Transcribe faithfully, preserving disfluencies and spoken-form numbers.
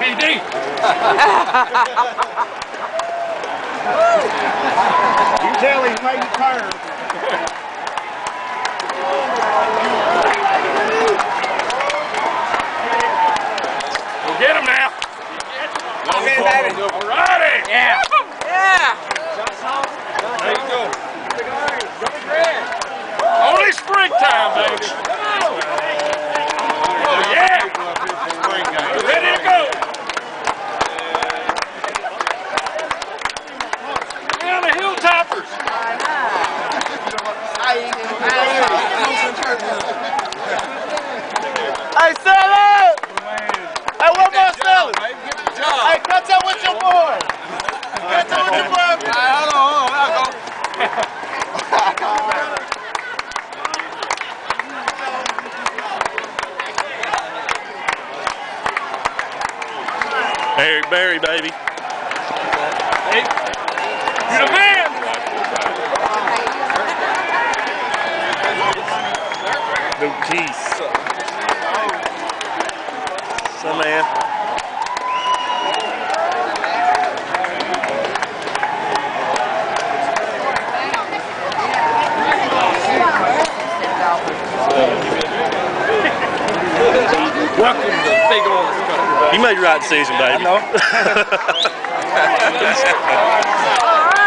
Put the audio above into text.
P D. You tell he's making turns. Go get him now. Come in, baby. All righty. Yeah. Yeah. There you go. Only springtime, baby. Oh, yeah. We're ready to go. We're on the Hilltoppers. Hey, Sally! Hey, one more Sally! Hey, catch up with your boy! Catch up with your boy! Hold on, hold on, I'll go. Barry, Barry, baby. Hey, you're the man. No keys. Some man. Welcome to the big old country. You made the right decision, baby. I know.